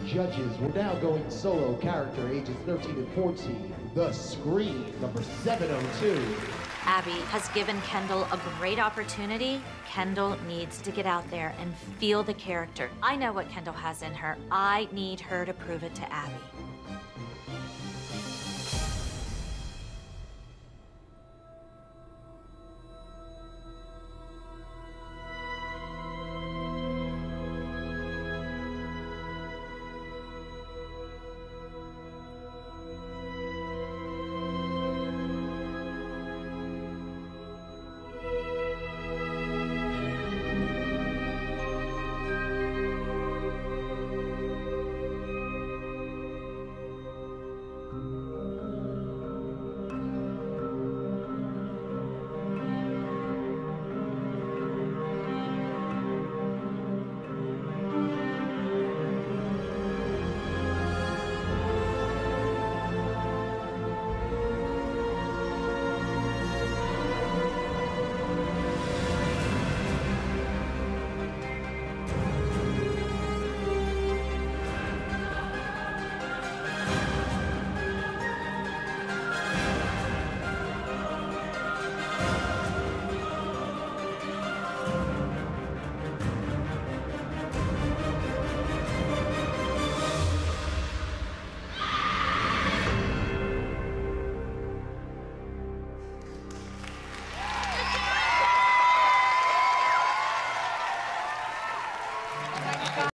Judges, we're now going solo character, ages 13 and 14. The Scream, number 702. Abby has given Kendall a great opportunity. Kendall needs to get out there and feel the character. I know what Kendall has in her. I need her to prove it to Abby.